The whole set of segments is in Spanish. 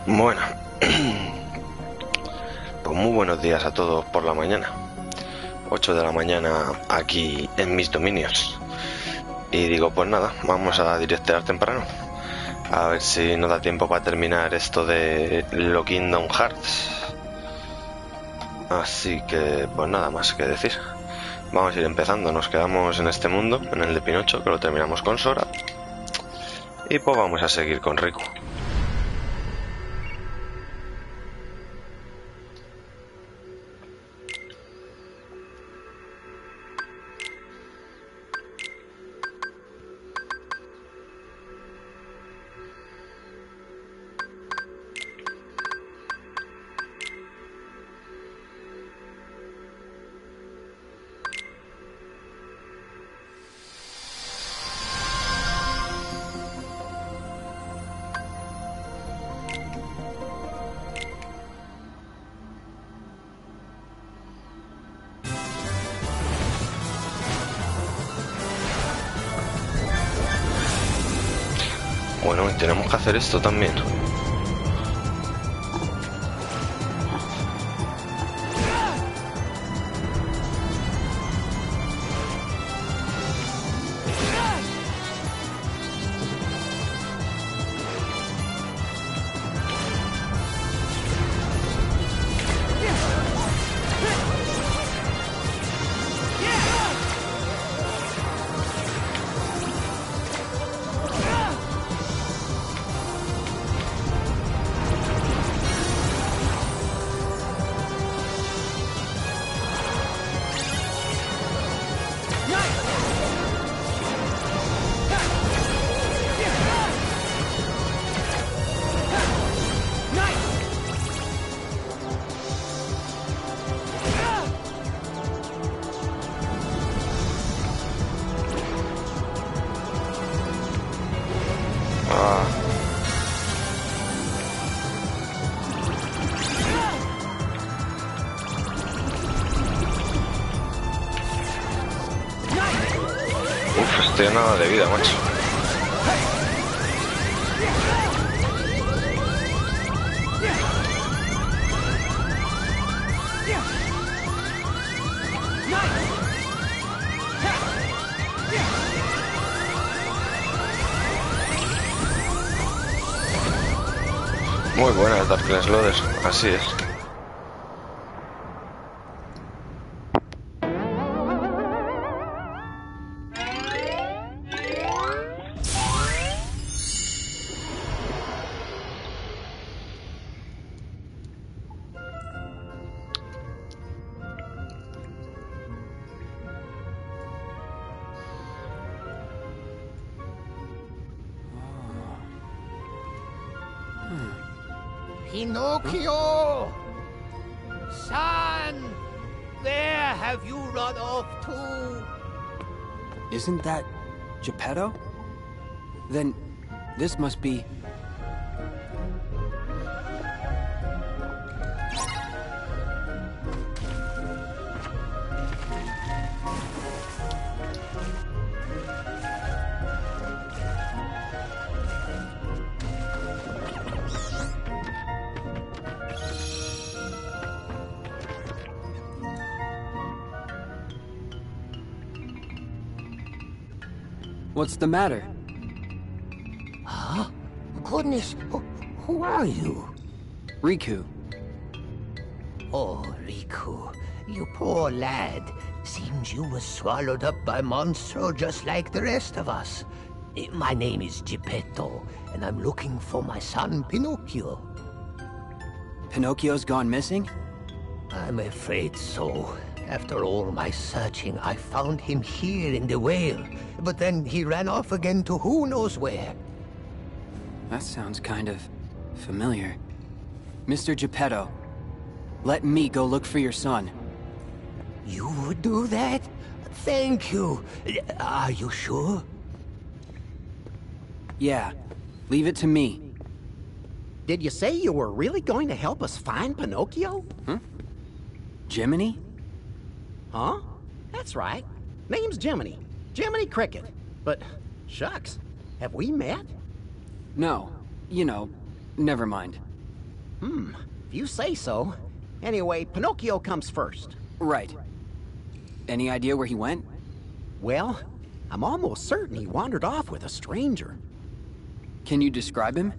Bueno, pues muy buenos días a todos por la mañana. 8 de la mañana aquí en mis dominios. Y digo, pues nada, vamos a directear temprano. A ver si nos da tiempo para terminar esto de lo Kingdom Hearts. Así que, pues nada más que decir. Vamos a ir empezando, nos quedamos en este mundo, en el de Pinocho, que lo terminamos con Sora. Y pues vamos a seguir con Riku. Bueno, y tenemos que hacer esto también. Estoy a nada de vida, macho. Muy buena el Darkness Loader, así es. Pinocchio! Son! Where have you run off to? Isn't that Geppetto? Then this must be... What's the matter? Huh? Goodness, who are you? Riku. Oh, Riku, you poor lad. Seems you were swallowed up by Monstro just like the rest of us. My name is Geppetto, and I'm looking for my son Pinocchio. Pinocchio's gone missing? I'm afraid so. After all my searching, I found him here in the whale. But then he ran off again to who knows where. That sounds kind of familiar. Mr. Geppetto, let me go look for your son. You would do that? Thank you. Are you sure? Yeah, leave it to me. Did you say you were really going to help us find Pinocchio? Jiminy? Huh? That's right. Name's Jiminy. Jiminy Cricket. But, shucks, have we met? No, you know, never mind. If you say so. Anyway, Pinocchio comes first. Right. Any idea where he went? Well, I'm almost certain he wandered off with a stranger. Can you describe him?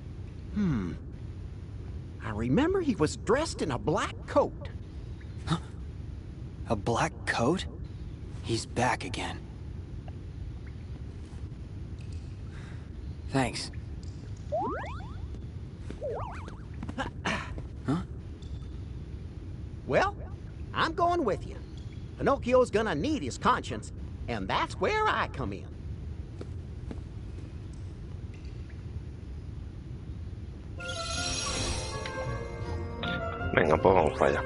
I remember he was dressed in a black coat. A black coat? He's back again. Thanks. Huh? Well, I'm going with you. Pinocchio's gonna need his conscience, and that's where I come in. Venga, pues vamos para allá.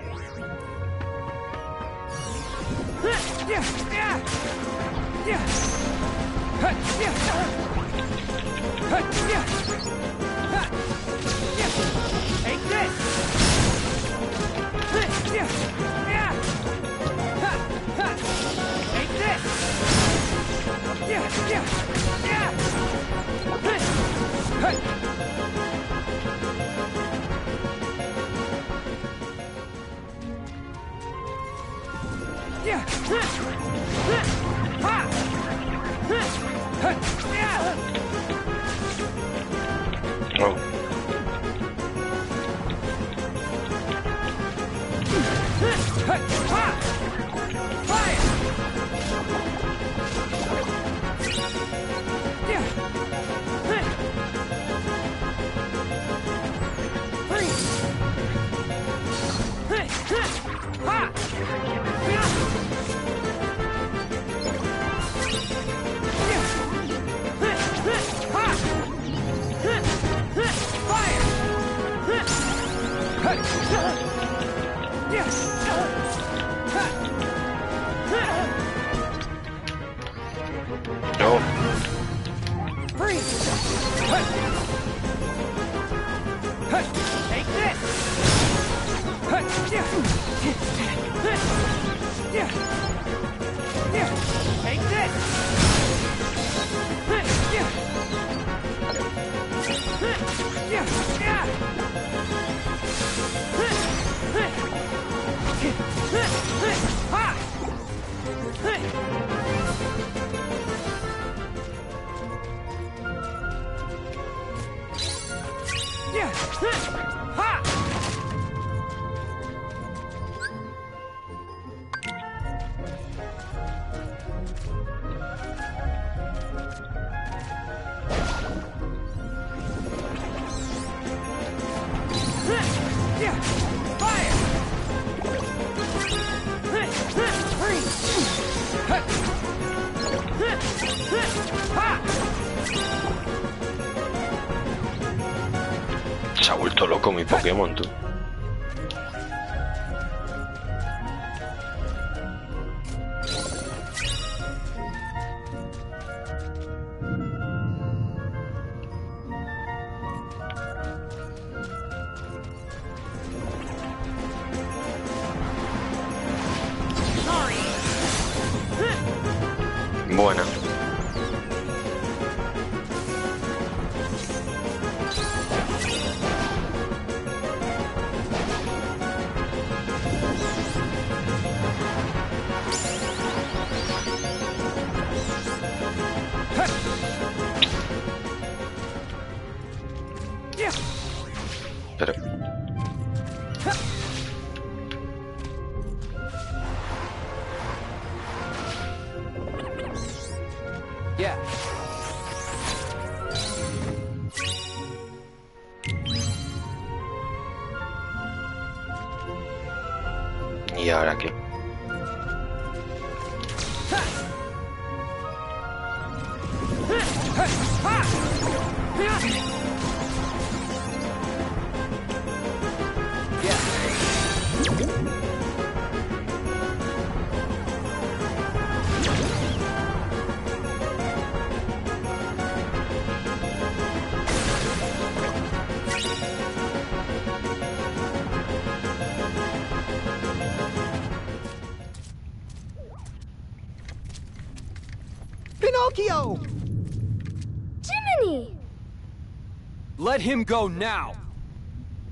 Take this! Take this! Oh. No. Take this! Take this! Se ha vuelto loco mi Pokémon, tú. Buena. Pero... Yeah. ¿Y ahora qué? Pinocchio! Jiminy! Let him go now!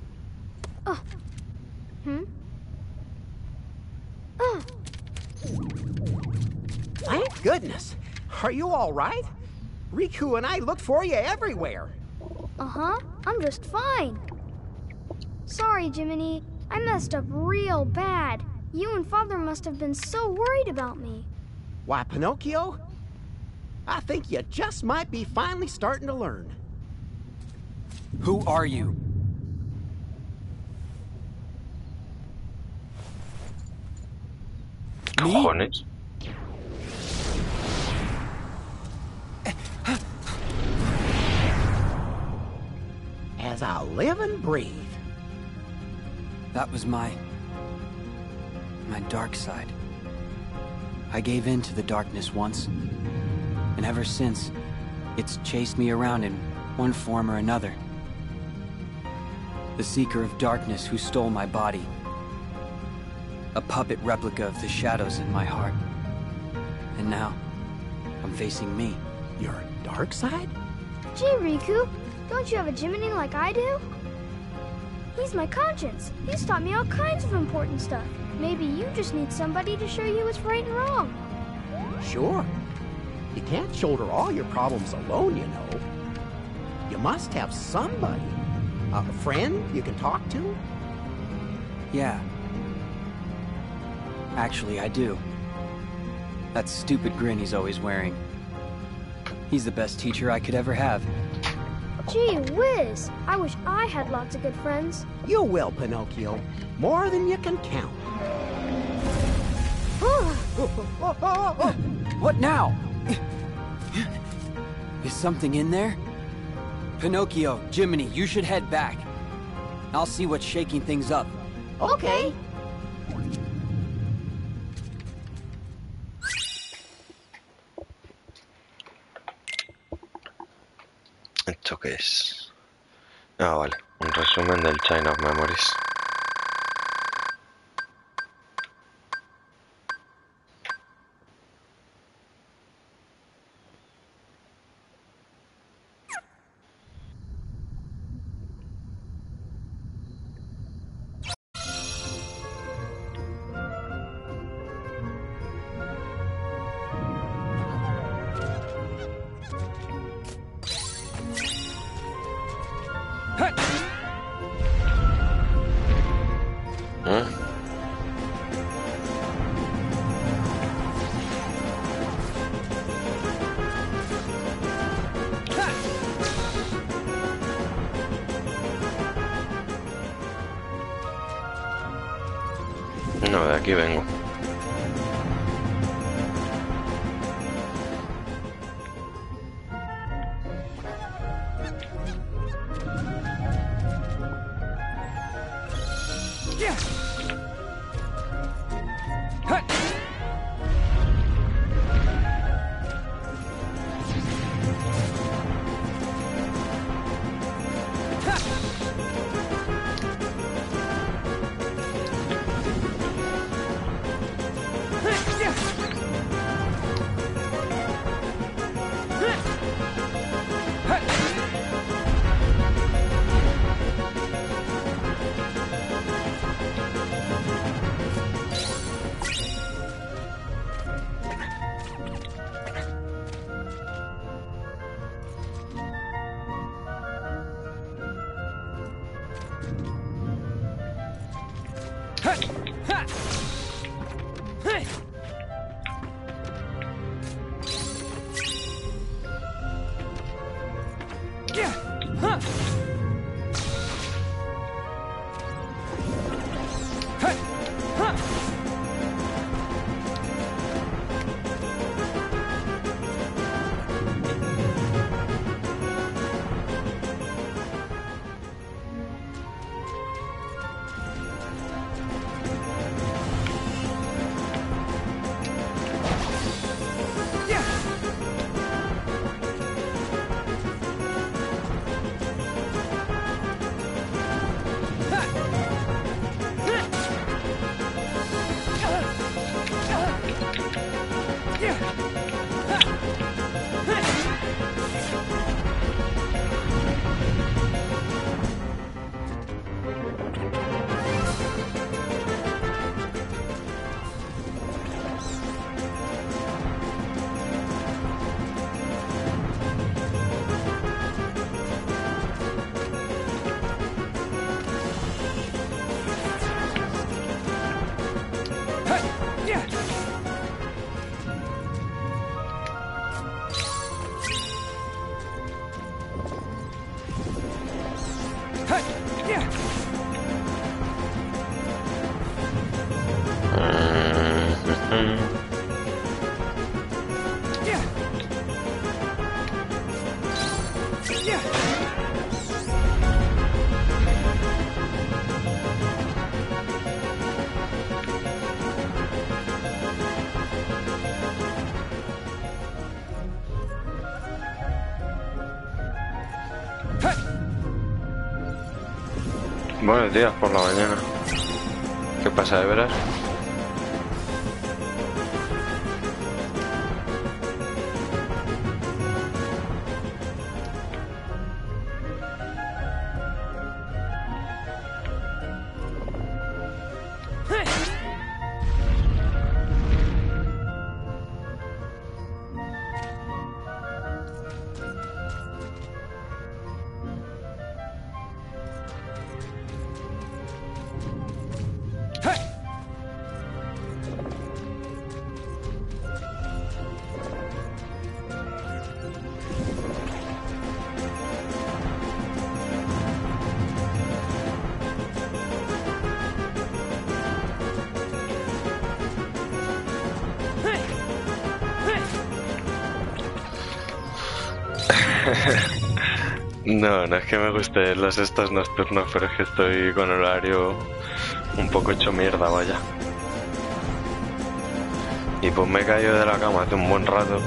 goodness. Are you all right? Riku and I looked for you everywhere. Uh-huh. I'm just fine. Sorry, Jiminy. I messed up real bad. You and Father must have been so worried about me. Why, Pinocchio? I think you just might be finally starting to learn. Who are you? Cojones. As I live and breathe. That was my dark side. I gave in to the darkness once, and ever since, it's chased me around in one form or another. The Seeker of Darkness who stole my body. A puppet replica of the shadows in my heart. And now, I'm facing me. Your dark side? Gee, Riku, don't you have a Jiminy like I do? He's my conscience. He's taught me all kinds of important stuff. Maybe you just need somebody to show you what's right and wrong. Sure. You can't shoulder all your problems alone, you know. You must have somebody. A friend you can talk to? Yeah. Actually, I do. That stupid grin he's always wearing. He's the best teacher I could ever have. Gee whiz, I wish I had lots of good friends. You will, Pinocchio. More than you can count. What now? Is something in there? Pinocchio, Jiminy, you should head back. I'll see what's shaking things up. Okay. ¿Esto qué es? Ah, vale. Un resumen del Chain of Memories. ¿Eh? No, de aquí vengo. Buenos días por la mañana. ¿Qué pasa, de veras? No, no es que me gusten los estos nocturnos, pero es que estoy con horario un poco hecho mierda, vaya. Y pues me he caído de la cama hace un buen rato.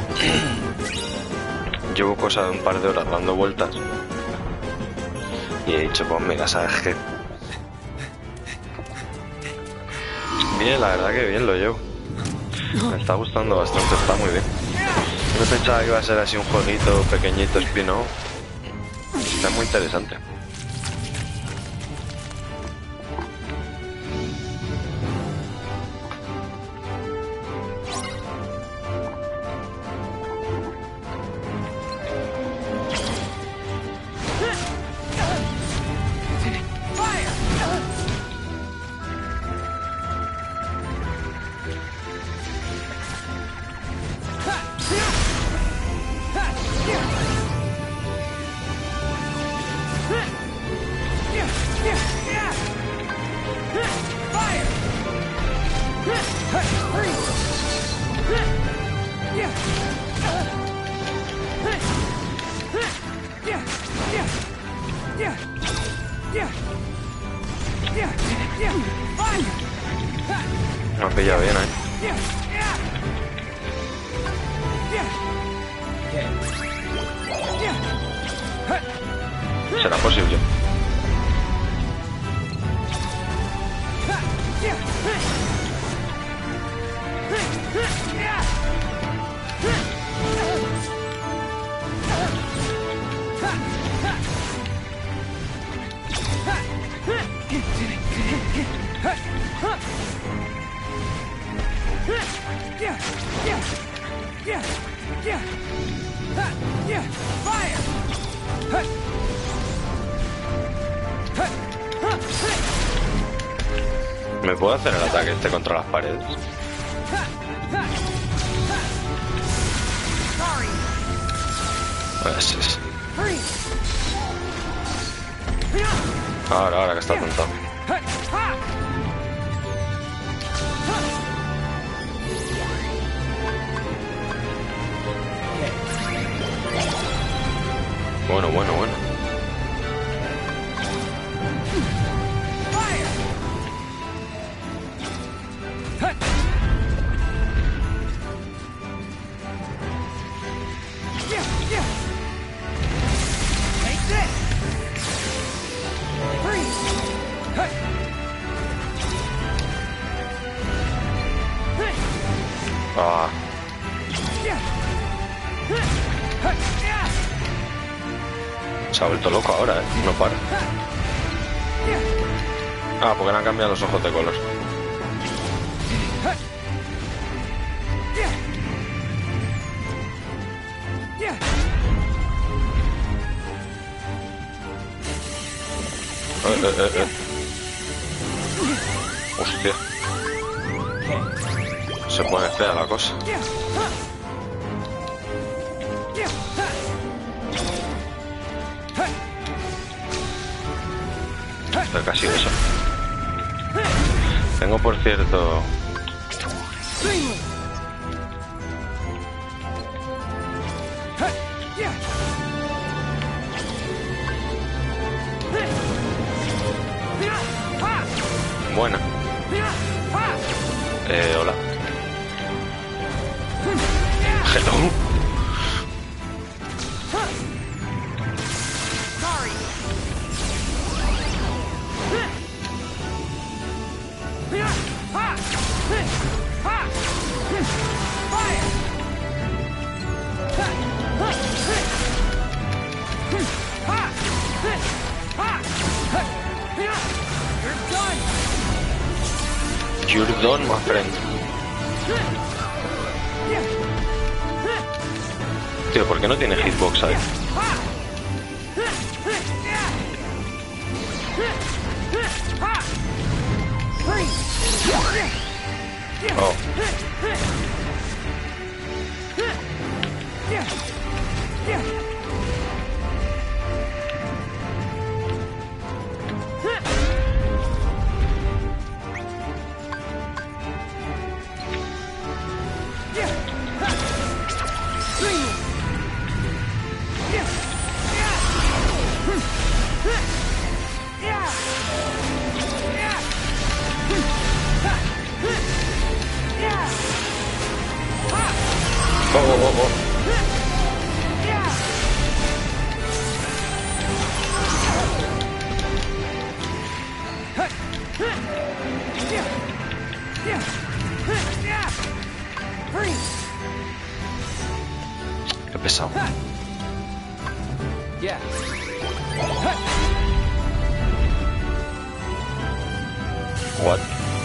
Llevo cosa de un par de horas dando vueltas. Y he dicho, pues mira, ¿sabes qué? Bien, la verdad que bien lo llevo. Me está gustando bastante, está muy bien. No pensaba que iba a ser así un jueguito pequeñito, spin-off. Está muy interesante. Me ha pillado bien, ¿Será posible? ¿Me puedo hacer el ataque este contra las paredes? Es. Ahora que está tonto. Bueno. Ah. Se ha vuelto loco ahora, no para. Ah, porque le han cambiado los ojos de color. Hostia. Se pone fea la cosa. Esto es casi eso. Tengo, por cierto... Buena. Hola. Hello. Don, my friend. Tío, ¿por qué no tiene hitbox ahí? Oh. Qué pesado. Yeah. What?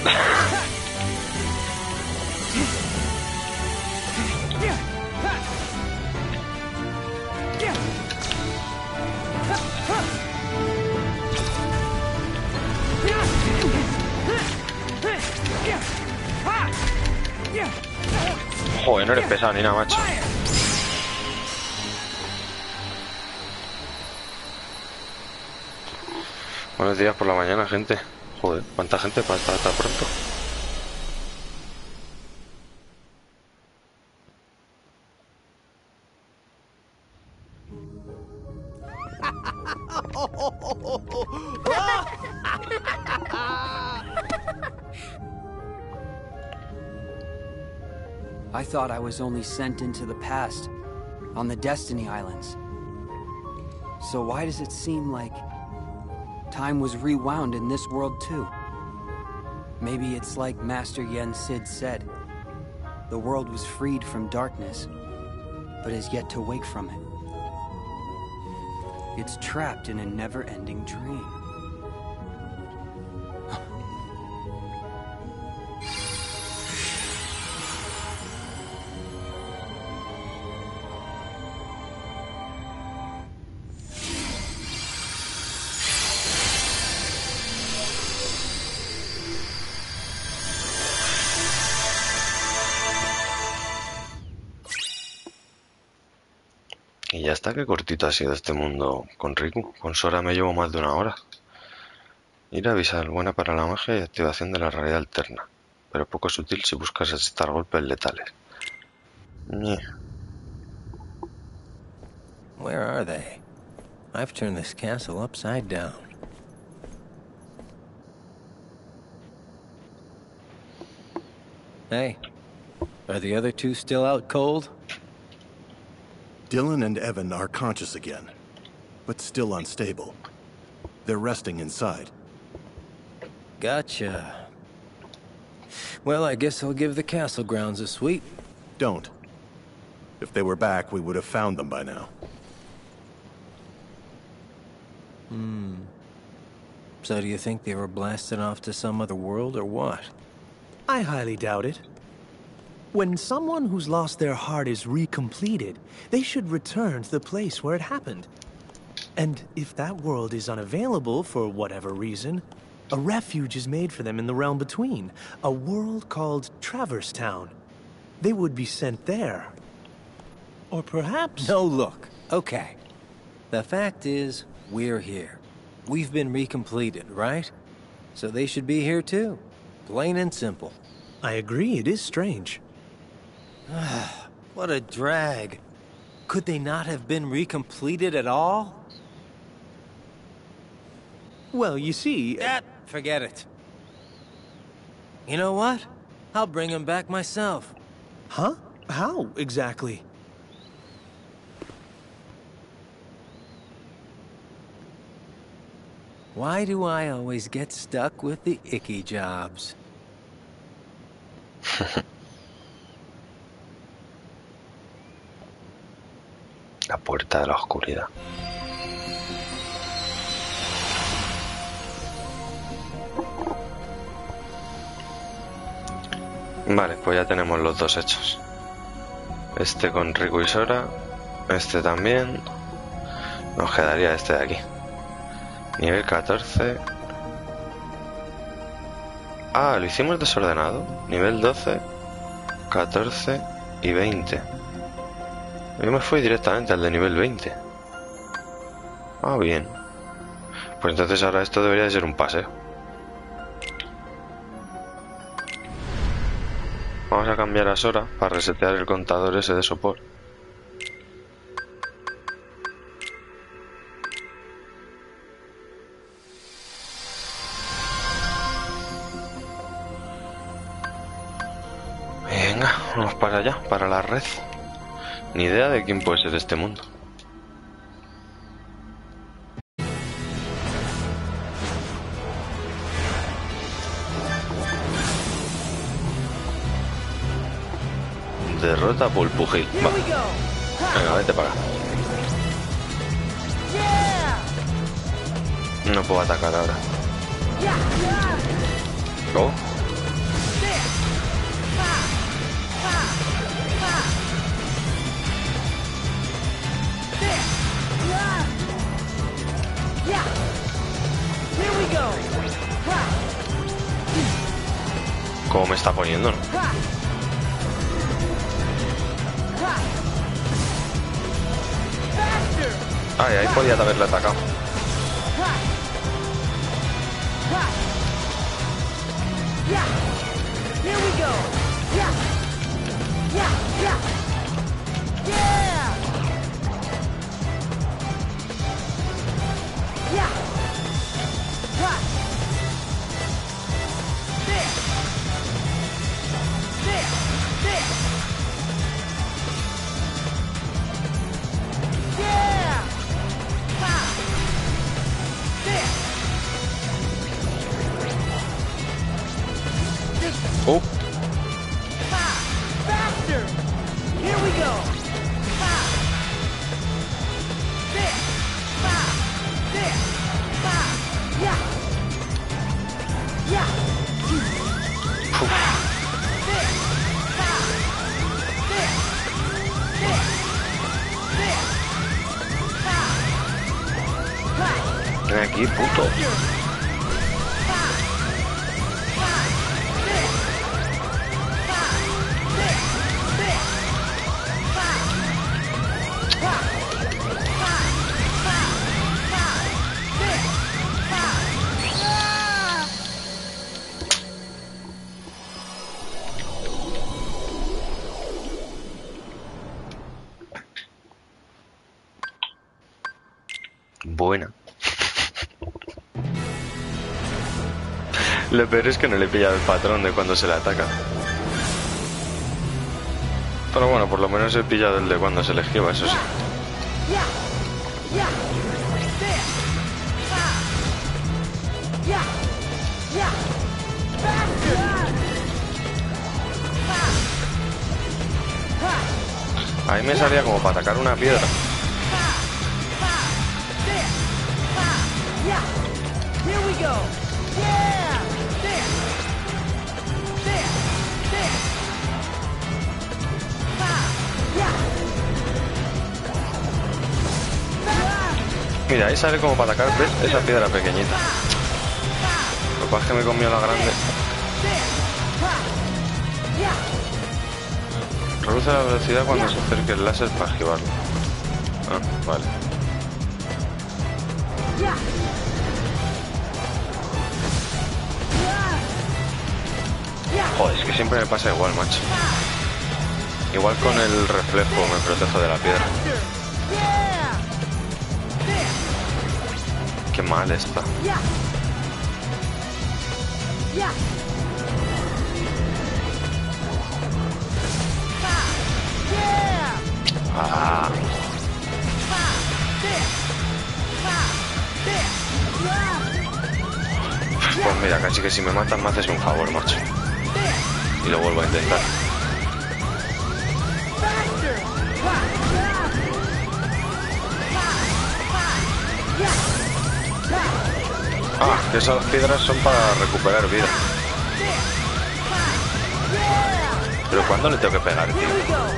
Joder, no eres pesado ni nada, macho. Buenos días por la mañana, gente. Joder, ¿cuánta gente para estar tan pronto? I thought I was only sent into the past, on the Destiny Islands. So why does it seem like time was rewound in this world too? Maybe it's like Master Yen Sid said. The world was freed from darkness, but is yet to wake from it. It's trapped in a never-ending dream. Y ya está, qué cortito ha sido este mundo con Riku. Con Sora me llevo más de una hora. Ir a avisar, buena para la magia y activación de la realidad alterna, pero poco sutil si buscas asestar golpes letales. Where are they? I've turned this castle upside down. Hey, are the other two still out cold? Dylan and Evan are conscious again, but still unstable. They're resting inside. Gotcha. Well, I guess I'll give the castle grounds a sweep. Don't. If they were back, we would have found them by now. So do you think they were blasted off to some other world or what? I highly doubt it. When someone who's lost their heart is recompleted, they should return to the place where it happened. And if that world is unavailable for whatever reason, a refuge is made for them in the realm between, a world called Traverse Town. They would be sent there. Or perhaps... No, look. Okay. The fact is, we're here. We've been recompleted, right? So they should be here too. Plain and simple. I agree, it is strange. What a drag. Could they not have been recompleted at all? Well, you see... Forget it. You know what? I'll bring him back myself. Huh? How, exactly? Why do I always get stuck with the icky jobs? La puerta de la oscuridad. Vale, pues ya tenemos los dos hechos. Este con Riku y Sora. Este también. Nos quedaría este de aquí. Nivel 14. Ah, lo hicimos desordenado. Nivel 12, 14 y 20. Yo me fui directamente al de nivel 20. Ah, bien. Pues entonces ahora esto debería de ser un paseo. Vamos a cambiar a Sora para resetear el contador ese de sopor. Venga, vamos para allá, para la red. Ni idea de quién puede ser este mundo. Derrota a Pulpugil. Va. Venga, vete para acá. No puedo atacar ahora. Oh. ¿Cómo me está poniendo, no? Ay, ahí podía haberle atacado. Oh. Ven aquí, puto. Buena. Lo peor es que no le he pillado el patrón de cuando se le ataca. Pero bueno, por lo menos he pillado el de cuando se le esquiva, eso sí. Ahí me salía como para atacar una piedra. Mira, ahí sale como para atacar, ¿ves? Esa piedra pequeñita. Lo que pasa es que me comió la grande. Reduce la velocidad cuando se acerque el láser para esquivarlo. Ah, vale. Joder, es que siempre me pasa igual, macho. Igual con el reflejo me protejo de la piedra. Qué mal está. Ah. Pues mira, casi que si me matan me haces un favor, macho. Y lo vuelvo a intentar. Ah, que esas piedras son para recuperar vida. Pero ¿cuándo le tengo que pegar, tío?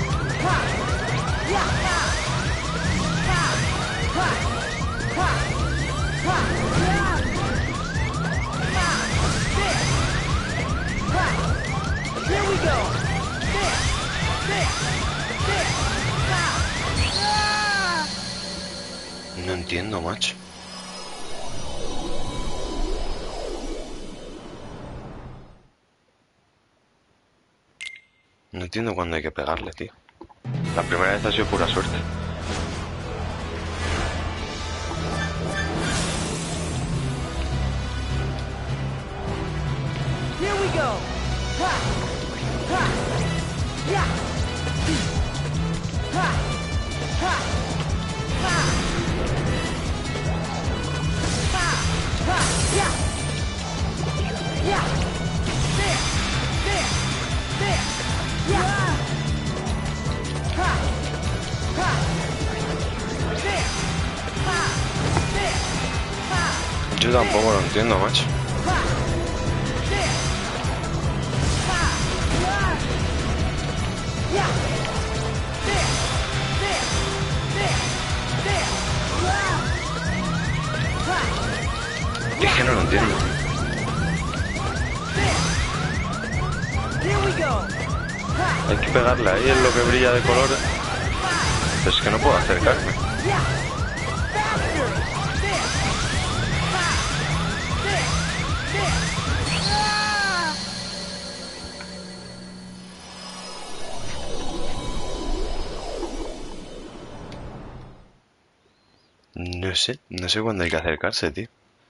No entiendo, macho. No entiendo cuándo hay que pegarle, tío. La primera vez ha sido pura suerte. Here we go. Ha. Ha. Yeah. Ha. Ha. Ha. Ha. Ha. Yeah. Yeah. There. There. There. Yeah. Ha. Ha. There. Ha. There. Ha. Yo tampoco lo entiendo, macho. Ha. There. Ha. Yeah. There. There. There. There. Ha. Es que no lo entiendo. There. Here we go. Ha. Hay que pegarle ahí en lo que brilla de colores. Pero es que no puedo acercarme. Yeah. Faster. There. Ha. There. There. Ah. No sé cuándo hay que acercarse, tío.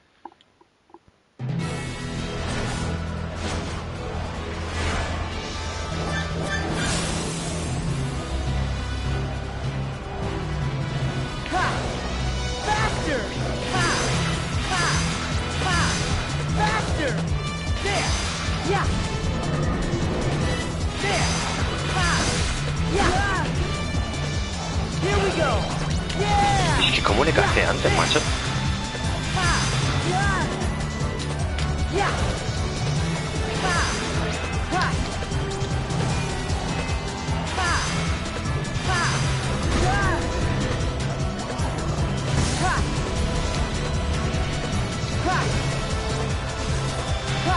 Ha. Faster. Ha. Ha. Ha. Faster. There. Yeah. There. Ha. Yeah. Here we go. Yeah. Es que cómo le casé antes, macho. Ha. Yeah. Yeah. Ha. Ha. Ha. Ha. Yeah. Ha. Ha. Ha.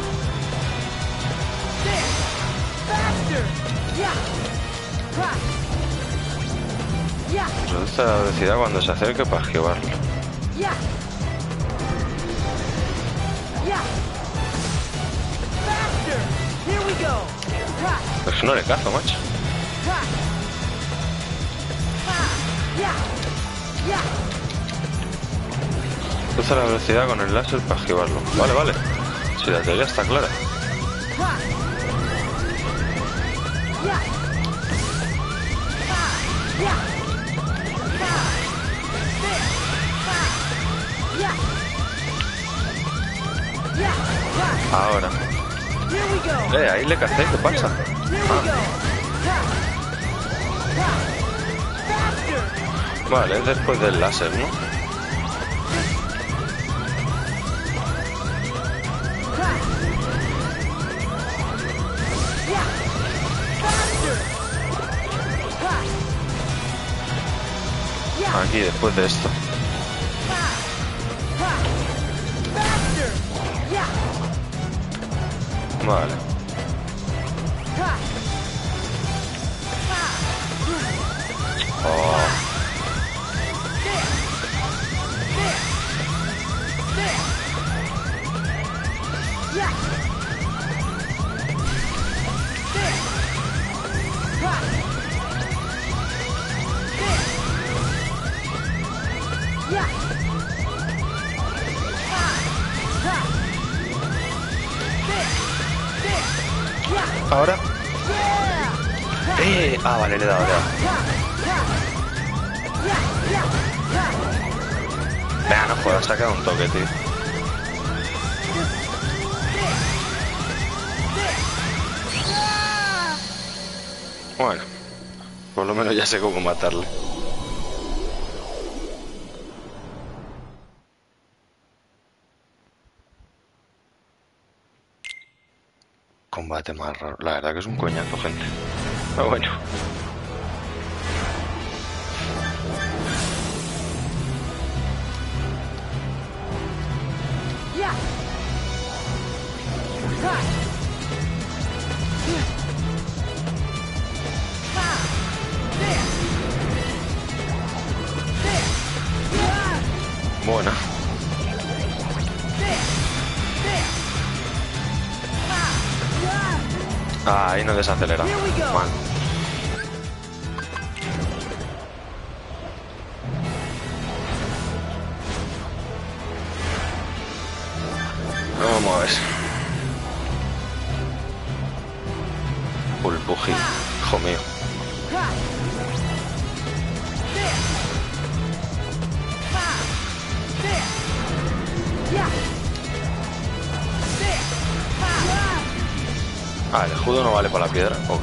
There. Faster. Yeah. Ha. Yeah. Reduce la velocidad cuando se acerque para esquivarlo. Yeah. Yeah. Faster. Here we go. Ha. Pues no le cazo, macho. Ha. Ha. Yeah. Yeah. Reduce la velocidad con el láser para esquivarlo. Vale, vale. Si la teoría está clara. Ha. Yeah. Ha. Yeah. Ha. There. Ha. Yeah. Yeah. Ha. Ahora. Here we go. Ahí le cacé, ¿qué pasa? Here we go. Ha. Ha. Faster. Vale, es después del láser, ¿no? Ha. Yeah. Faster. Ha. Yeah. Aquí, después de esto. Ha. Ha. Faster. Yeah. Vale. Ha. Ha. Oh, There. There. There. Yeah. There. Ha. There. Yeah. Ha. Ha. There. There. Yeah. ahora. Yeah. Ah, vale, le he dado, le he dado. Venga, no jodas, se ha quedado un toque, tío. Bueno, por lo menos ya sé cómo matarle. Con combate más raro. La verdad que es un coñazo, gente. Pero bueno. Buena. Ah, ahí no desacelera. Mal. Vamos a ver. Pulpuji, hijo mío. Ah, el escudo no vale para la piedra. Ok.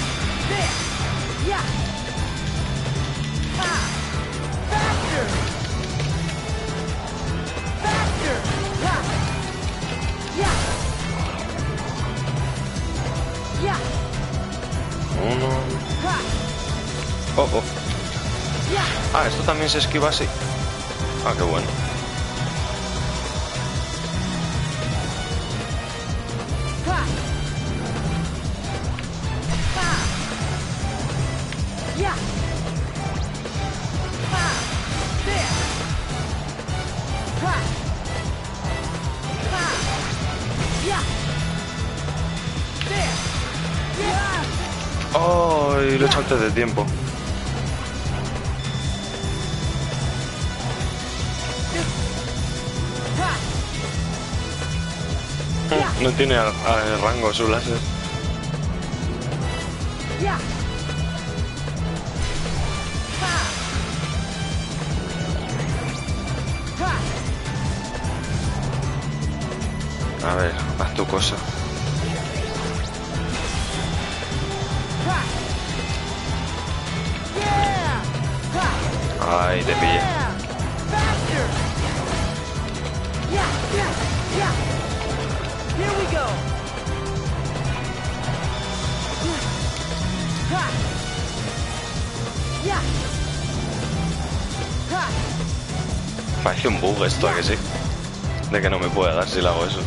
Uno. Oh, oh. Ah, esto también se esquiva así. Ah, qué bueno. Oh, y lo he hecho antes de tiempo. No tiene rango su láser. A ver, haz tu cosa. Ay, te pillé. Parece un bug esto, ¿a que sí? De que no me puede dar si le hago eso.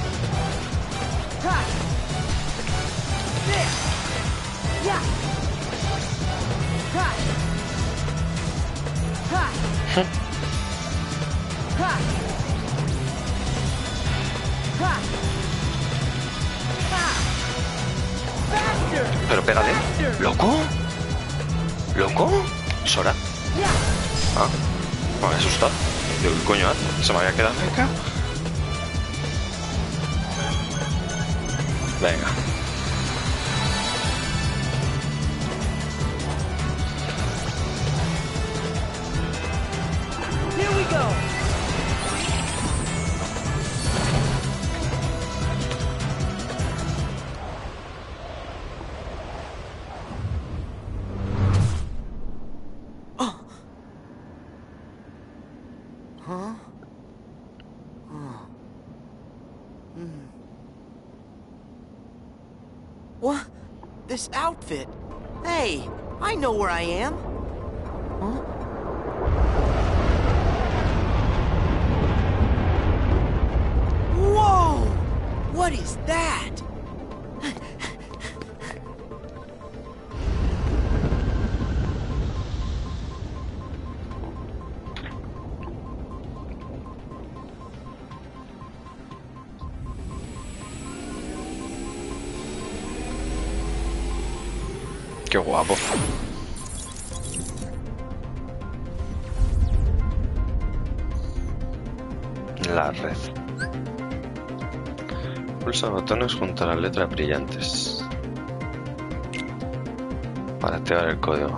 Pero pégale. ¿Loco? ¿Loco? ¿Sora? Ah, me había asustado. Digo, ¿qué coño hace? ¿Se me había quedado cerca? Venga. Here we go. What? This outfit? Hey, I know where I am. Huh? Whoa! What is that? Qué guapo. La red. Pulsa botones junto a las letras brillantes para activar el código.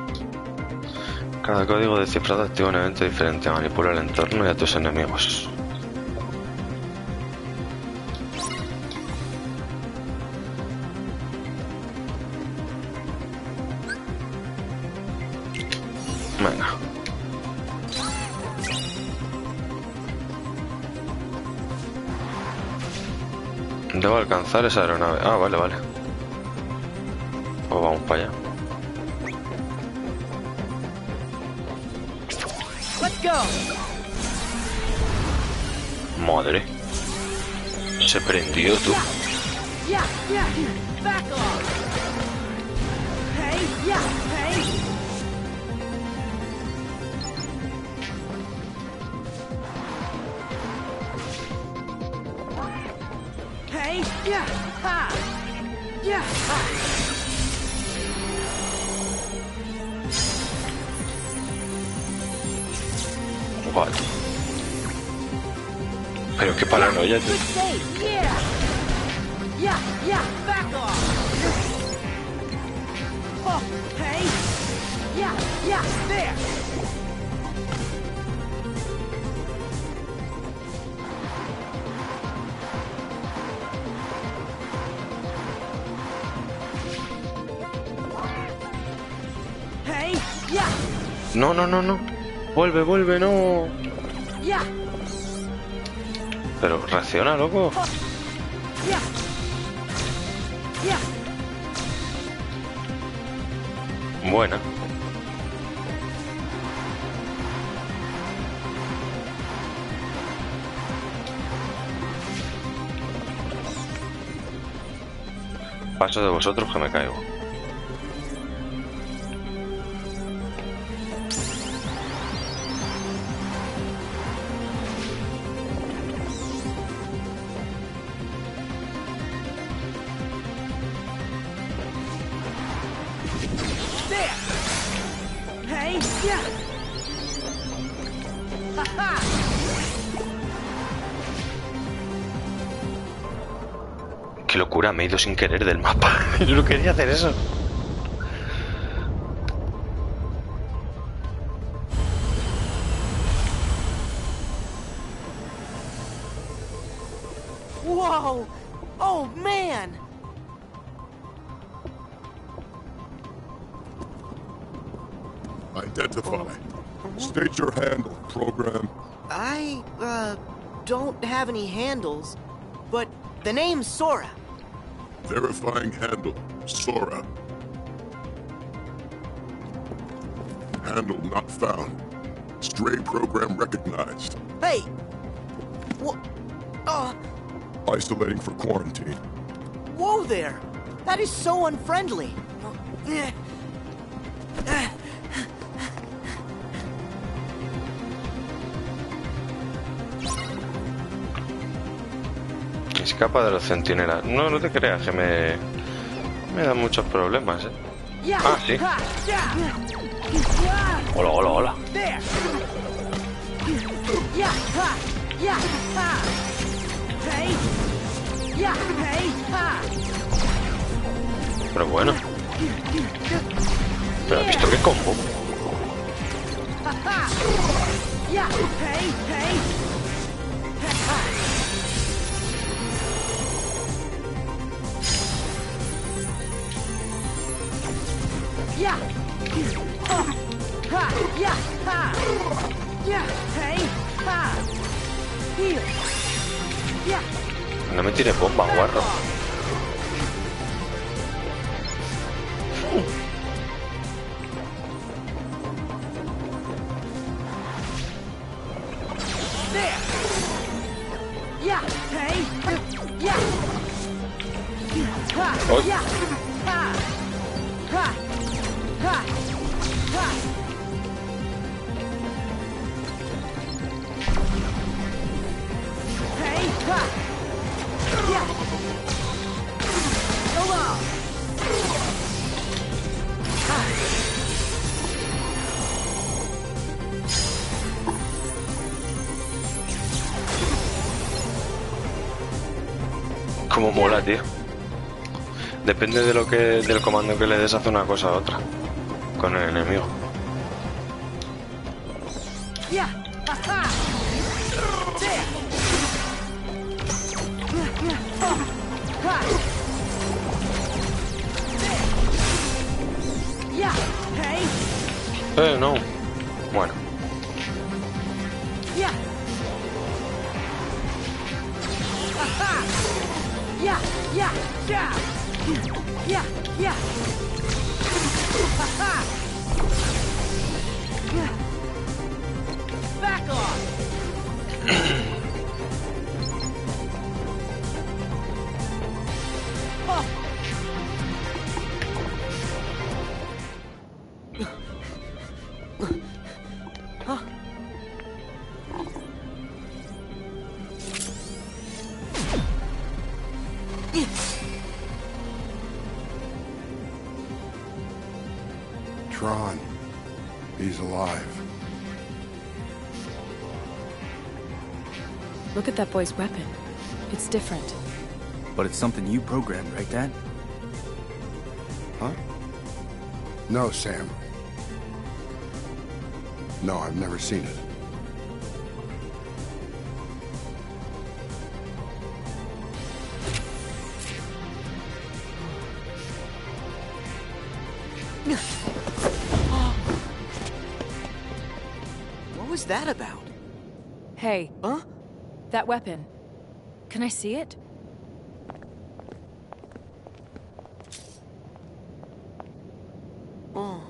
Cada código descifrado activa un evento diferente. Manipula el entorno y a tus enemigos. Venga. Debo alcanzar esa aeronave. Ah, vale, vale. Pues vamos para allá. Let's go. Madre. Se prendió, tú. Yeah, yeah. Back off. Hey, yeah, hey. Hey, yeah, ha. Yeah, ha. What? Pero qué paranoia, tú. Good save, yeah. Yeah, yeah, back off. Oh, hey. Yeah, yeah, there. Hey, yeah, No, no, no, no. Vuelve, vuelve, no. yeah, Pero reacciona, loco. yeah. Yeah. Buena. Paso de vosotros que me caigo. There. Hey, yeah. Ha ha. Qué locura, me he ido sin querer del mapa. Yo no quería hacer eso. Whoa. Oh man. Identify. State your handle, program. I don't have any handles, but the name's Sora. Verifying handle, Sora. Handle not found. Stray program recognized. Hey. What? Isolating for quarantine. Whoa there. That is so unfriendly. Escapa de los centinelas. No, no te creas que me dan muchos problemas, ¿eh? Yeah. Ah, sí. Ha, yeah. Hola, hola, hola. There. Yeah. Ha. Yeah. Ha. Hey. Yeah. Hey. Ha. Pero bueno. Pero has visto qué combo. Ha, ha. Yeah. Hey. Hey. Ha, ha. Yeah. Oh. Ha. Yeah. Ha. Yeah. Hey. Ha. Here. Yeah. No me tires bomba, guarro. There. Yeah. Hey. Yeah. Ha. Oh. Yeah. Ha. Ha. Ha. Ha. Hey. Ha. Yeah. Go on. Ha. Como mola, tío. Depende de lo que del comando que le des, hace una cosa u otra con el enemigo. Yeah. Ha. Ha. There. Oh. Ha. There. Yeah. Hey. No. Bueno. Yeah. Ha. Yeah, yeah, yeah! Yeah, yeah! Ha-ha! Back off! Oh. Huh? Tron. He's alive. Look at that boy's weapon. It's different. But it's something you programmed, right, Dad? Huh? No, Sam. No, I've never seen it. What was that about? Hey. Huh? That weapon. Can I see it? Oh.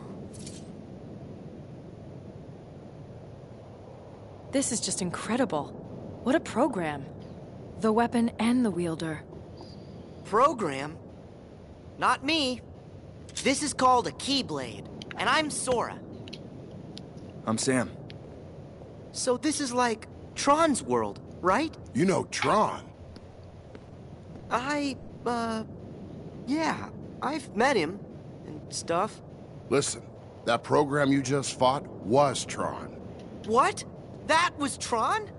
This is just incredible. What a program. The weapon and the wielder. Program? Not me. This is called a Keyblade, and I'm Sora. I'm Sam. So this is like Tron's world, right? You know Tron. Yeah, I've met him and stuff. Listen, that program you just fought was Tron. What? That was Tron?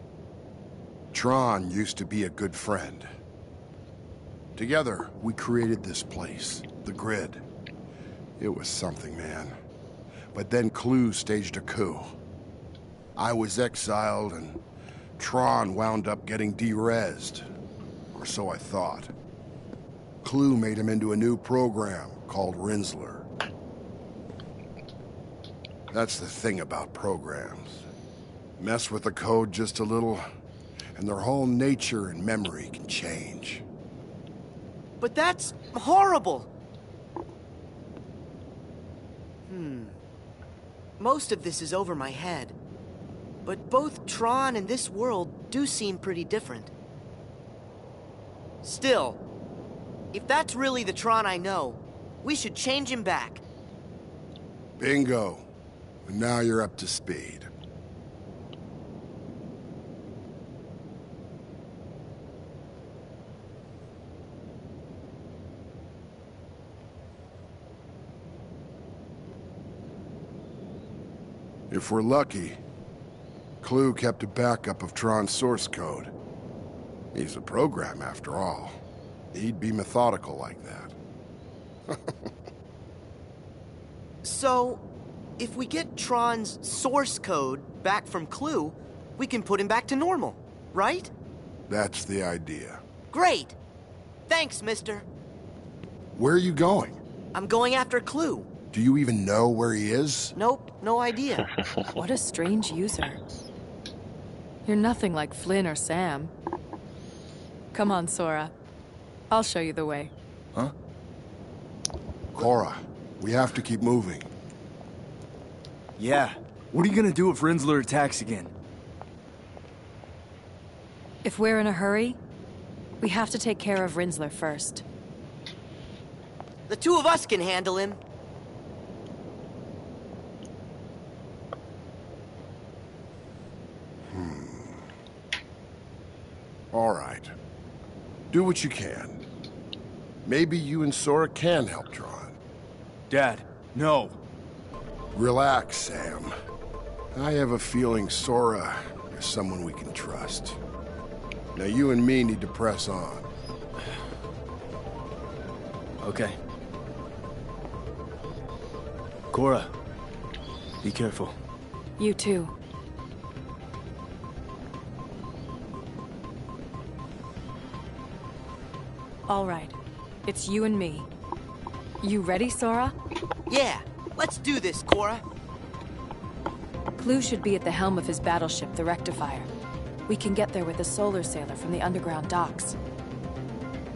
Tron used to be a good friend. Together, we created this place, the Grid. It was something, man. But then Clue staged a coup. I was exiled, and Tron wound up getting de-rezzed. Or so I thought. Clue made him into a new program called Rinzler. That's the thing about programs. Mess with the code just a little, and their whole nature and memory can change. But that's horrible! Most of this is over my head. But both Tron and this world do seem pretty different. Still, if that's really the Tron I know, we should change him back. Bingo. And now you're up to speed. If we're lucky, Clue kept a backup of Tron's source code. He's a program, after all. He'd be methodical like that. So, if we get Tron's source code back from Clue, we can put him back to normal, right? That's the idea. Great! Thanks, mister. Where are you going? I'm going after Clue. Do you even know where he is? Nope, no idea. What a strange user. You're nothing like Flynn or Sam. Come on, Sora. I'll show you the way. Huh? Cora, we have to keep moving. Yeah. What are you gonna do if Rinzler attacks again? If we're in a hurry, we have to take care of Rinzler first. The two of us can handle him. All right. Do what you can. Maybe you and Sora can help Tron. Dad, no. Relax, Sam. I have a feeling Sora is someone we can trust. Now you and me need to press on. Okay. Cora, be careful. You too. All right. It's you and me. You ready, Sora? Yeah, let's do this, Cora. Clue should be at the helm of his battleship, the Rectifier. We can get there with the Solar Sailor from the underground docks.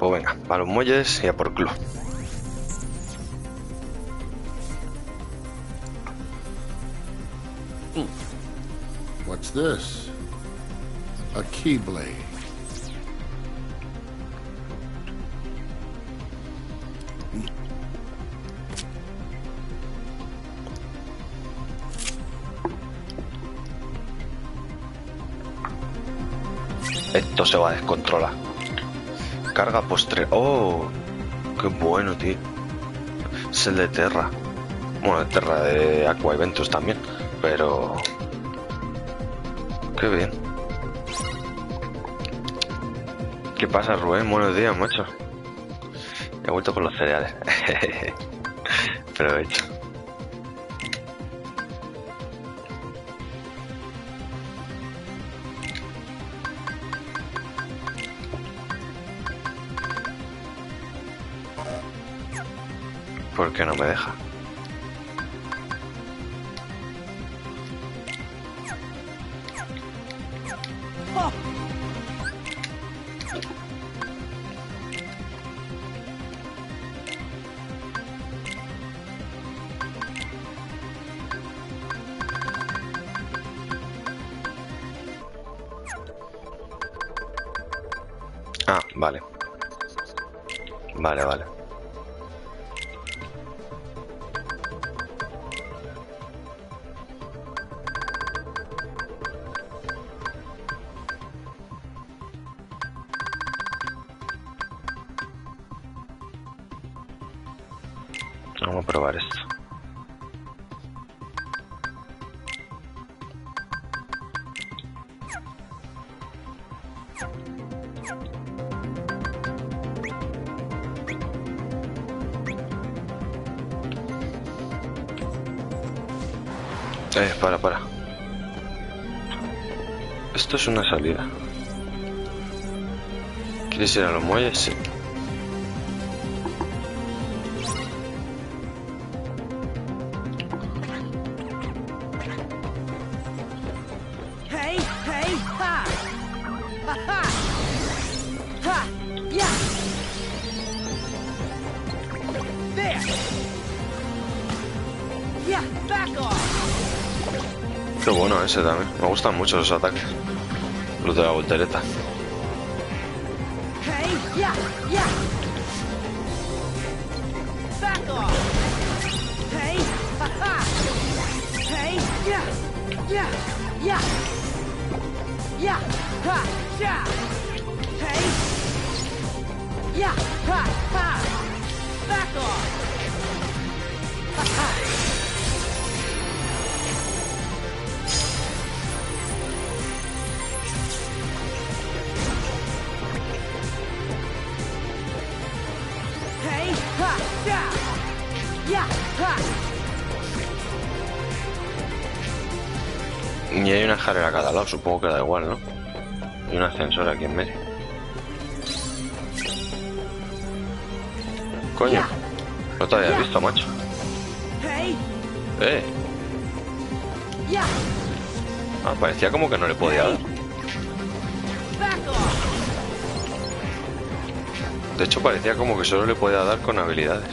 Pues venga, para los muelles y a por Clue. What's this? A keyblade. Esto se va a descontrolar. Carga postre. ¡Oh! ¡Qué bueno, tío! Es el de Terra. Bueno, de Terra de Aqua y Ventus también. Pero... ¡qué bien! ¿Qué pasa, Rubén? Buenos días, macho. He vuelto con los cereales. Provecho. ¿Por qué no me deja? Ah, vale. Vale, vale. Vamos a probar esto. Para. Esto es una salida. ¿Quieres ir a los muelles? Sí. Qué bueno ese también. Me gustan mucho esos ataques. Los de la voltereta. Y hay una escalera a cada lado, supongo que da igual, ¿no? Y un ascensor aquí en medio. Coño, no te había visto, macho. Ah, parecía como que no le podía dar. De hecho, parecía como que solo le podía dar con habilidades.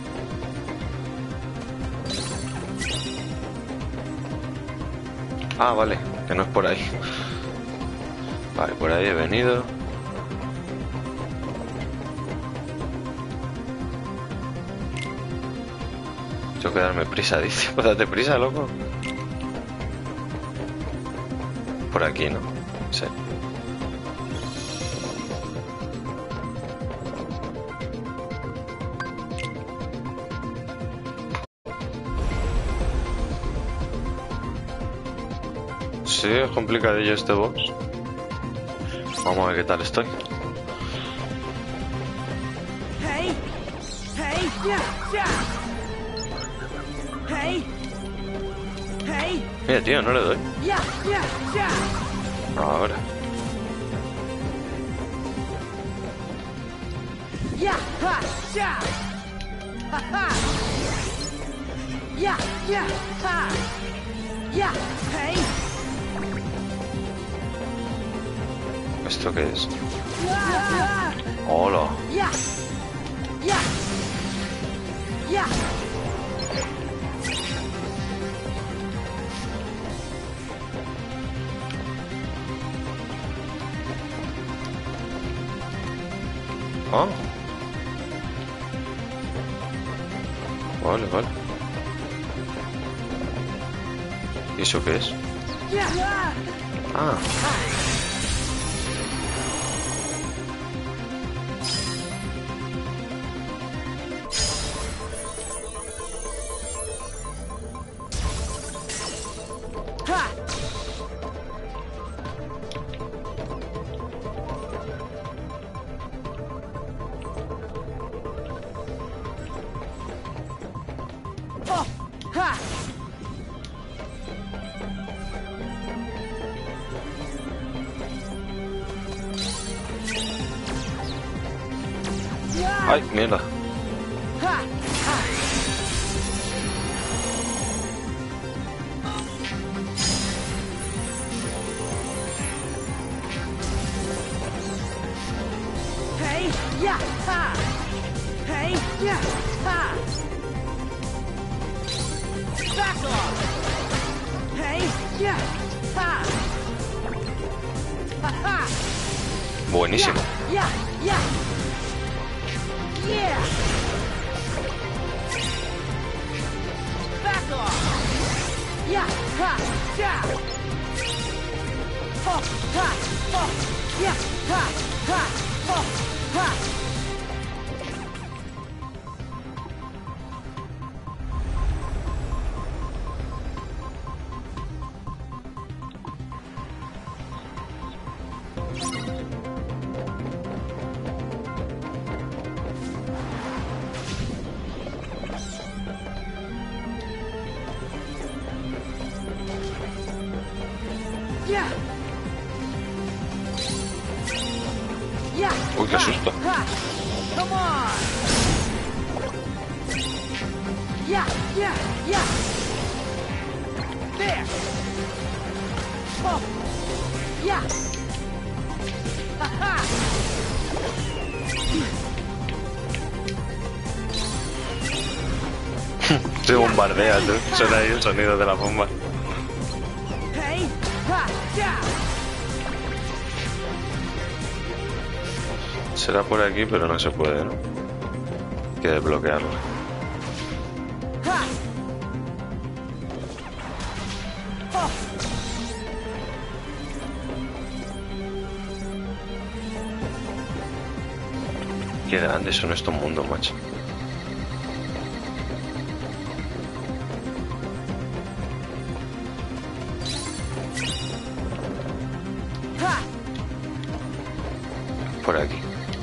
Ah, vale, que no es por ahí. Vale, por ahí he venido. Tengo que darme prisa, dice. Pues date prisa, loco. Por aquí, ¿no? Sí. Sí, es complicadillo este boss. Vamos a ver qué tal estoy. Mira, tío, no le doy. Ahora. ¿Esto qué es? ¡Hola! Ah. Vale, vale. ¿Y eso qué es? Ah. ¡Ay, mierda! Buenísimo. Uy, qué susto. Se bombardea, tú. Suena ahí el sonido de la bomba. Será por aquí, pero no se puede, ¿no? Hay que desbloquearlo. Qué grandes son estos mundos, macho. Por aquí.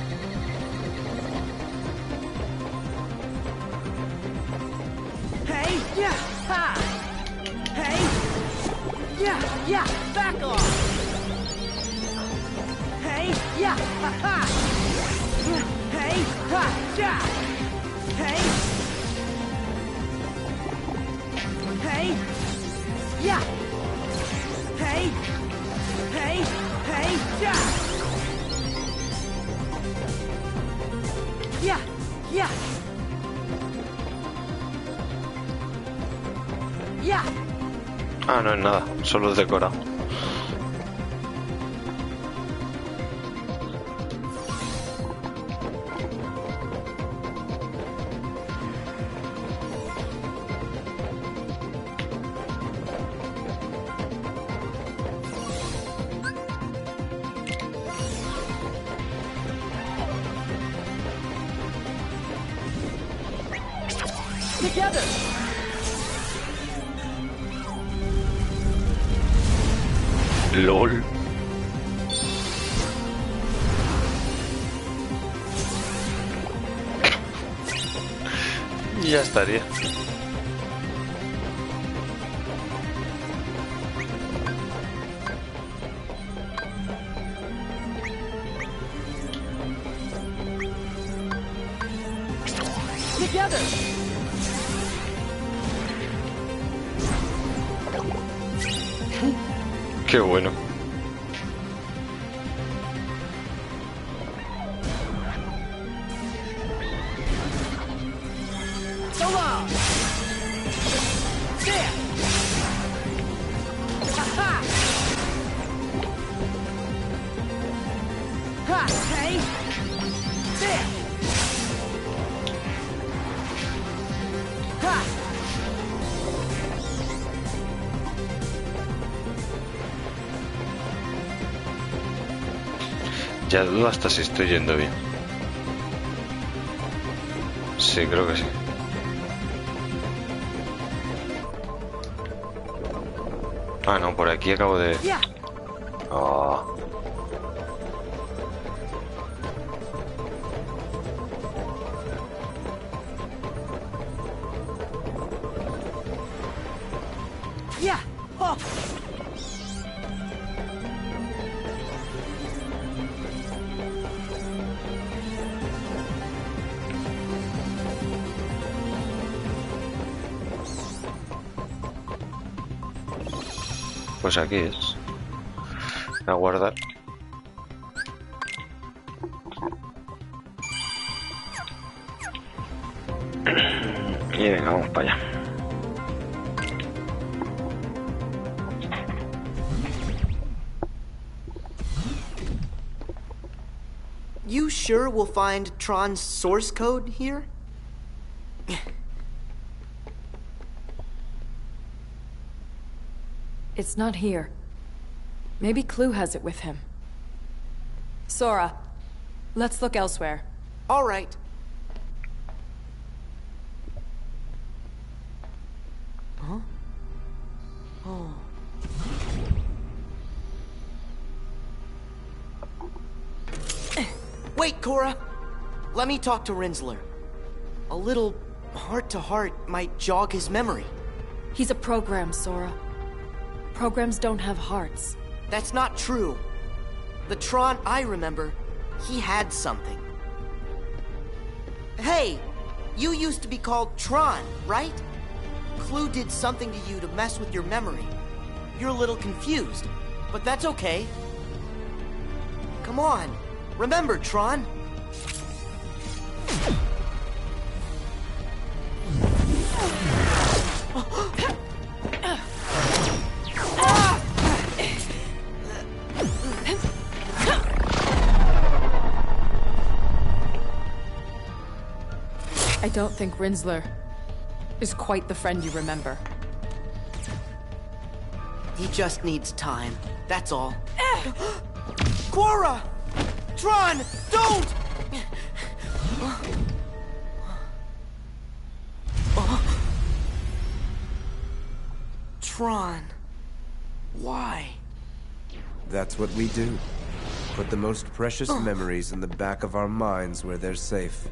Ah, no es nada, solo es decorado. LOL. Ya estaría. Qué bueno. Ya dudo hasta si estoy yendo bien. Sí, creo que sí. Ah, no, por aquí acabo de... Oh. Pues aquí es. A guardar. Y venga, vamos para allá. You sure we'll find Tron's source code here? It's not here. Maybe Clue has it with him. Sora, let's look elsewhere. All right. Huh? Oh. Wait, Cora. Let me talk to Rinzler. A little heart-to-heart might jog his memory. He's a program, Sora. Programs don't have hearts. That's not true. The Tron I remember, he had something. Hey, you used to be called Tron, right? Clue did something to you to mess with your memory. You're a little confused, but that's okay. Come on, remember, Tron. I don't think Rinzler is quite the friend you remember. He just needs time, that's all. Cora! Tron, don't! Tron, why? That's what we do. Put the most precious memories in the back of our minds where they're safe.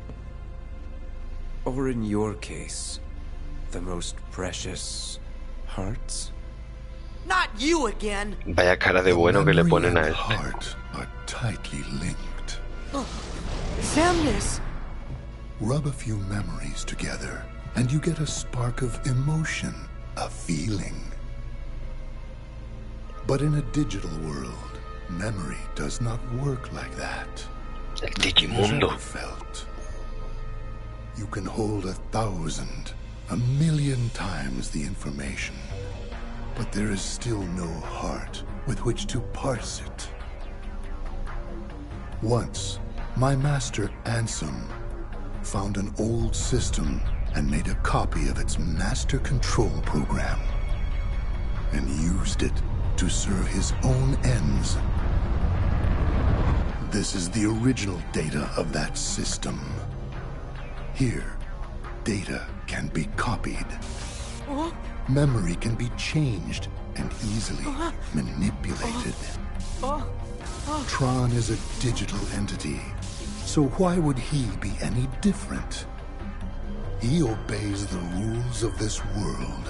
Or in your case, the most precious hearts? Not you again! Vaya cara de bueno que le ponen a este. Heart are tightly linked. Samus! Rub a few memories together, and you get a spark of emotion, a feeling. But in a digital world, memory does not work like that. El Digimundo. Never felt. You can hold 1,000, 1,000,000 times the information, but there is still no heart with which to parse it. Once, my master Ansem found an old system and made a copy of its master control program, and used it to serve his own ends. This is the original data of that system. Here, data can be copied. Memory can be changed and easily manipulated. Tron is a digital entity, so why would he be any different? He obeys the rules of this world.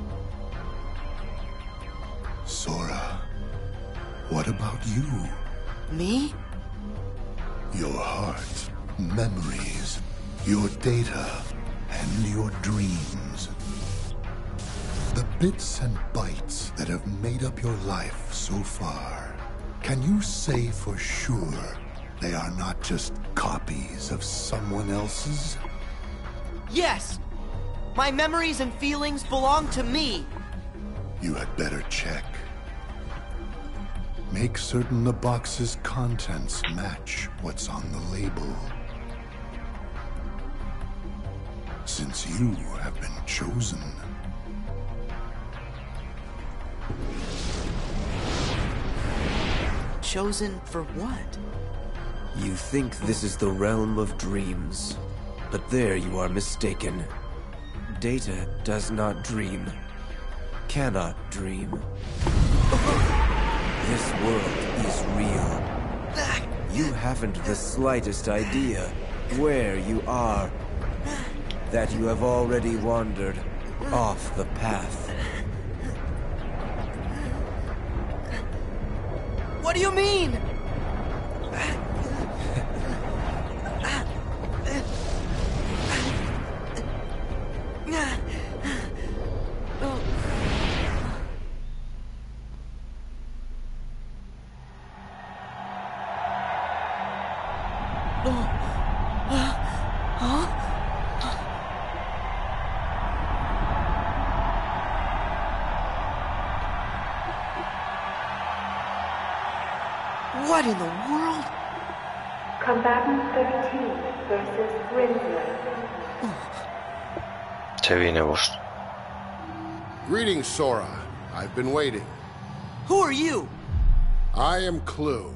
Sora, what about you? Me? Your heart, memories, your data, and your dreams. The bits and bytes that have made up your life so far. Can you say for sure they are not just copies of someone else's? Yes! My memories and feelings belong to me! You had better check. Make certain the box's contents match what's on the label. since you have been chosen. Chosen for what? You think this is the realm of dreams, but there you are mistaken. Data does not dream, cannot dream. This world is real. You haven't the slightest idea where you are, that you have already wandered off the path. What do you mean? What in the world? Combatant 13 versus Rinsler. Se viene vos. Greetings, Sora. I've been waiting. Who are you? I am Clue.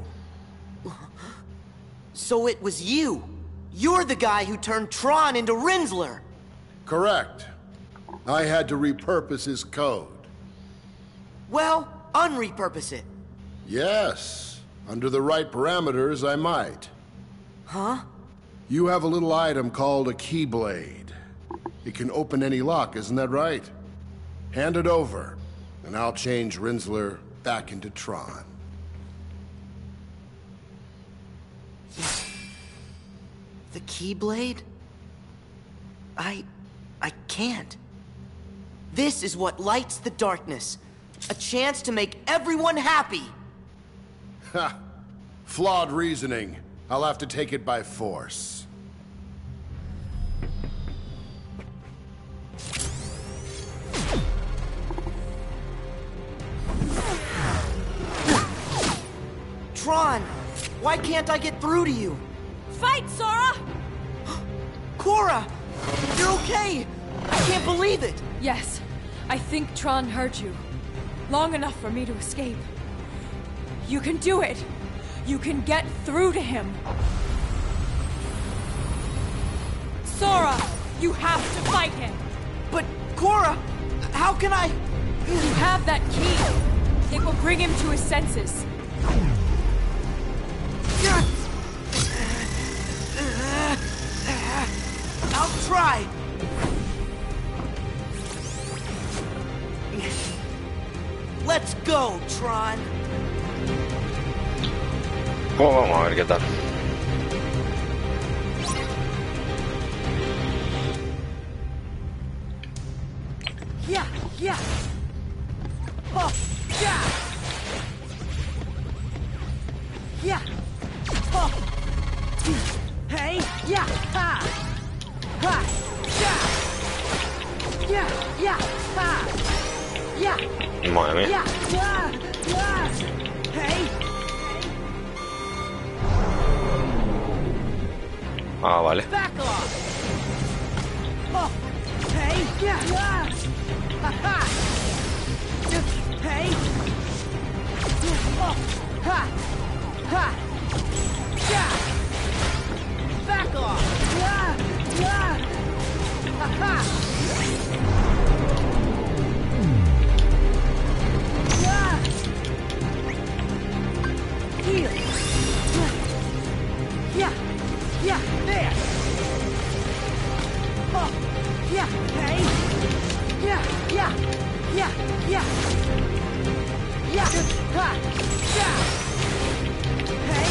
So it was you. You're the guy who turned Tron into Rinsler. Correct. I had to repurpose his code. Well, unrepurpose it. Yes. Under the right parameters, I might. Huh? You have a little item called a Keyblade. It can open any lock, isn't that right? Hand it over, and I'll change Rinsler back into Tron. The Keyblade? I can't. This is what lights the darkness. A chance to make everyone happy. Ha! Flawed reasoning. I'll have to take it by force. Tron! Why can't I get through to you? Fight, Sora! Cora! You're okay! I can't believe it! Yes, I think Tron heard you. Long enough for me to escape. You can do it! You can get through to him! Sora! You have to fight him! But, Cora, how can I... You have that key! It will bring him to his senses. I'll try! Let's go, Tron! Pues vamos a ver qué tal. Yeah, yeah. Oh, yeah. Yeah. Oh. Hey, yeah. Ha. Ha. Yeah. Yeah, yeah. Ha. Yeah. Madre mía. Yeah. Yeah. Yeah. Hey. Ah, vale. Back off. Oh. Hey, yeah. Yeah. Ha ha. Hey. Oh. Ha. Ha. Yeah. Back off. Yeah. Yeah. Ha ha. Yeah. Heal. Yeah. Yeah. There. Oh. Yeah. Hey. Yeah. Yeah. Yeah. Yeah. Yeah. Ha. Yeah. Hey.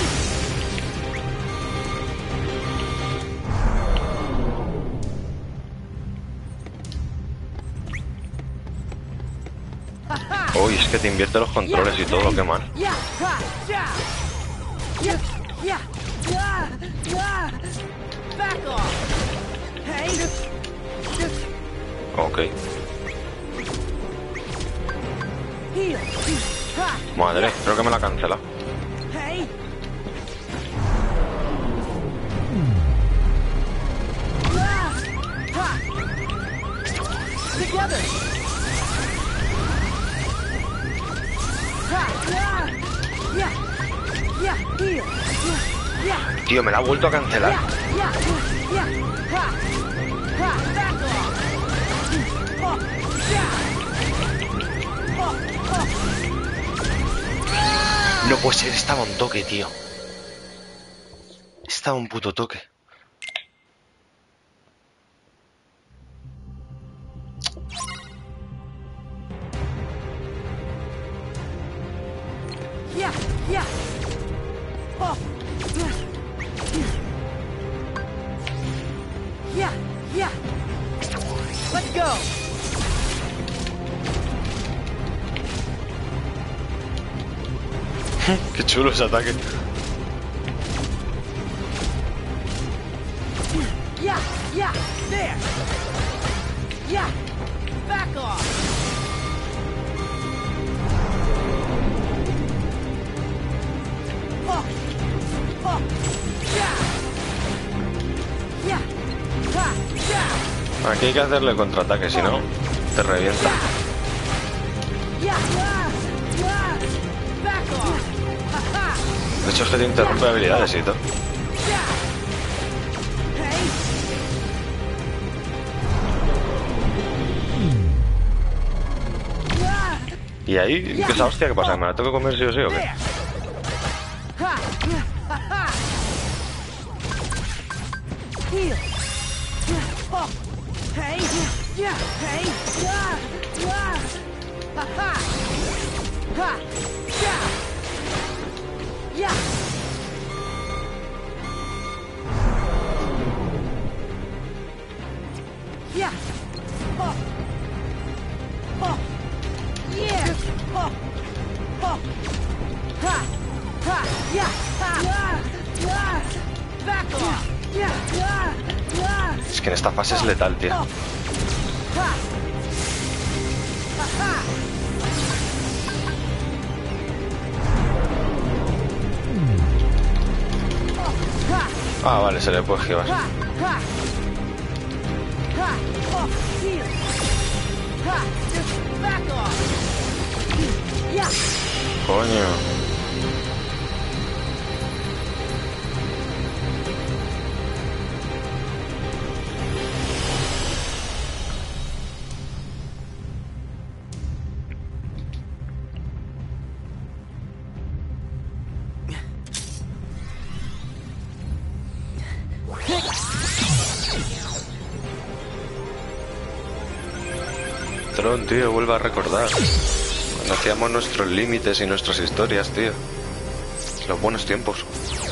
Uy, es que te invierte los controles y todo lo que mal. Yeah. Ha. Yeah. Yeah. Yeah. Yeah. Yeah. Back off. Hey. Ok. Heal. Ha. Madre, creo que me la cancela. Hey. Ah. Ha. together. Tío, me la ha vuelto a cancelar. No puede ser, estaba un toque, tío. Estaba un puto toque. Let's go. Qué chulo ese ataque. There. Back off. Aquí hay que hacerle contraataque, si no, te revienta. De hecho, es que te interrumpe habilidades y todo. Y ahí, ¿qué esa hostia? ¿Qué pasa? ¿Me la tengo que comer sí o sí o qué? Es que en esta fase es letal, tío. Ah, vale, se le puede esquivar. Coño. Tron, tío, vuelve a recordar cuando hacíamos nuestros límites y nuestras historias, tío. Los buenos tiempos.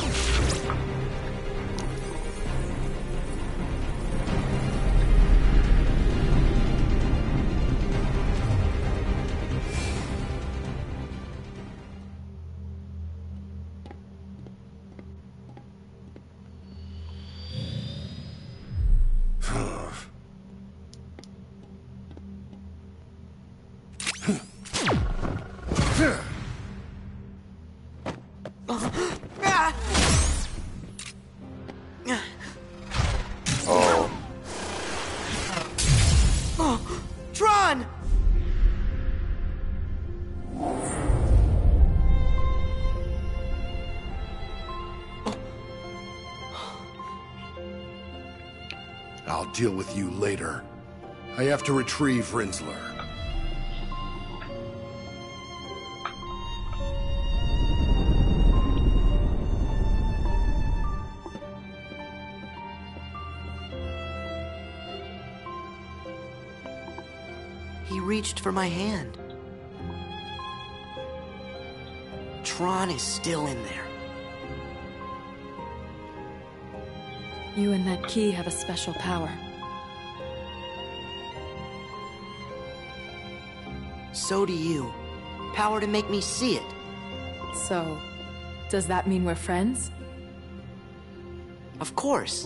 Tron! I'll deal with you later. I have to retrieve Rinzler. He reached for my hand. Tron is still in there. You and that key have a special power. So do you. Power to make me see it. So, does that mean we're friends? Of course.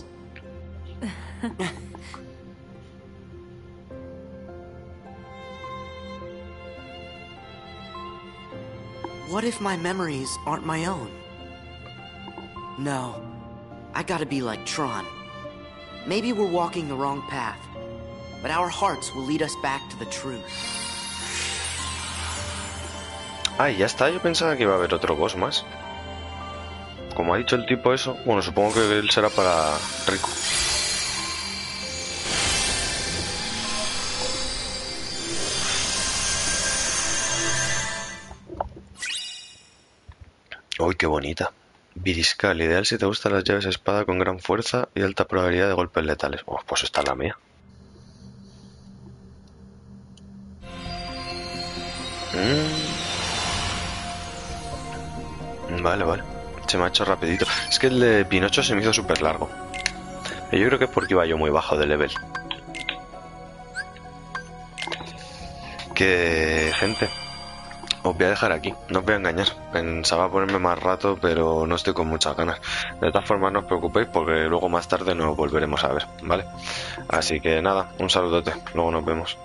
What if my memories aren't my own? No. I gotta be like Tron. Maybe we're walking the wrong path, but our hearts will lead us back to the truth. Ah, ya está, yo pensaba que iba a haber otro boss más. Como ha dicho el tipo eso, bueno, supongo que él será para Riku. Uy, qué bonita. Viriscal, ideal si te gustan las llaves a espada con gran fuerza y alta probabilidad de golpes letales. Oh, pues esta es la mía. Vale. Se me ha hecho rapidito. Es que el de Pinocho se me hizo súper largo. Y yo creo que es porque iba yo muy bajo de level. Que, gente, os voy a dejar aquí. No os voy a engañar. Pensaba ponerme más rato, pero no estoy con muchas ganas. De todas formas, no os preocupéis porque luego más tarde nos volveremos a ver, ¿vale? Así que nada, un saludote. Luego nos vemos.